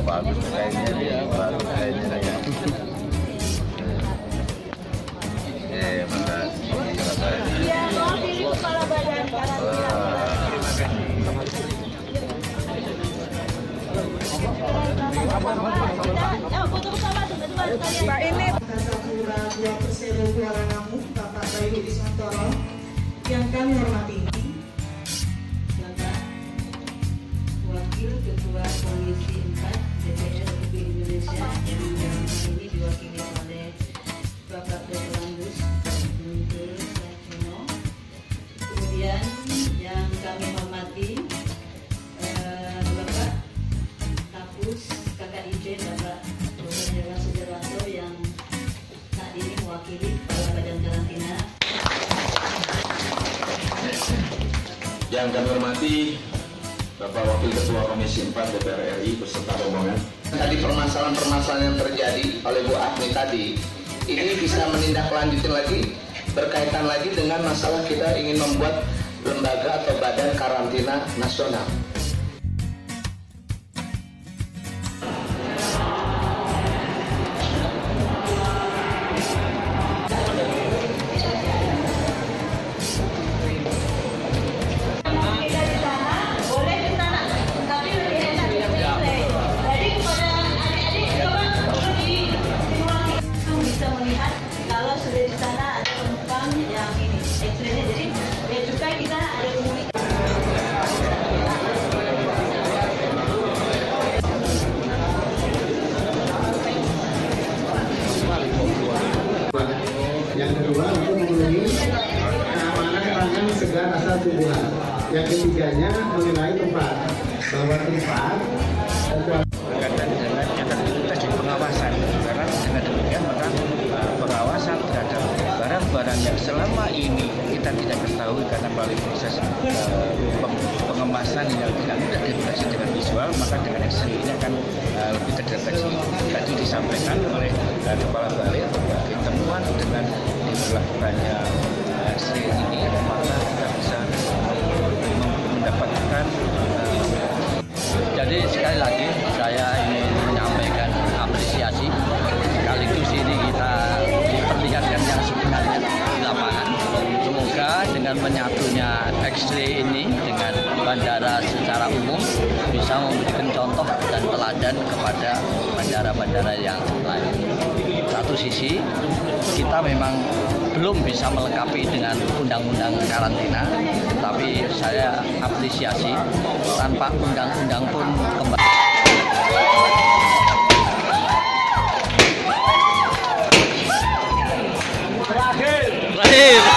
bagus kayaknya nih, bagus kayaknya ya. Makasih. Iya, mau pilih kepala badan karantina. Pak ini Kasapura 2 Persero Kualangamuk, Bapak Bayu Ismantoro, yang kami hormati. Bapak Wakil Ketua Komisi 4 DPR Republik Indonesia yang dalam hal ini diwakili oleh Bapak Dr. Landus Guntur Sajono. Kemudian yang kami hormati Bapak Kapus KKIJ Bapak Dr. Herwan Sujarwanto yang saat ini mewakili Kepala Badan Karantina. Yang kami hormati Bapak Wakil Ketua Komisi 4 DPR RI beserta rombongan. Tadi permasalahan-permasalahan yang terjadi oleh Bu Agni tadi, ini bisa menindaklanjuti lagi, berkaitan lagi dengan masalah kita ingin membuat lembaga atau badan karantina nasional. Yang kedua untuk memenuhi keamanan pangan segar asal tumbuhan. Yang ketiganya mengenai tempat, bahwa tempat berkaitan dengan yang itu tadi pengawasan, karena dengan demikian maka pengawasan terhadap barang-barang yang selama ini kita tidak ketahui karena melalui proses pengemasan yang tidak mudah dideteksi dengan visual, maka dengan X-ray ini akan lebih terdeteksi. Tadi disampaikan oleh Kepala Balai berbagai temuan dengan diberlakukannya X-ray ini, maka kita bisa mendapatkan. Jadi sekali lagi saya ingin menyampaikan apresiasi, sekaligus ini kita diperlihatkan yang sebenarnya di lapangan. Semoga dengan menyatunya X-ray ini dengan bandara secara umum bisa memberikan contoh dan teladan kepada bandara-bandara yang lain. Satu sisi kita memang belum bisa melengkapi dengan undang-undang karantina, tapi saya apresiasi tanpa undang-undang pun kembali. Terakhir.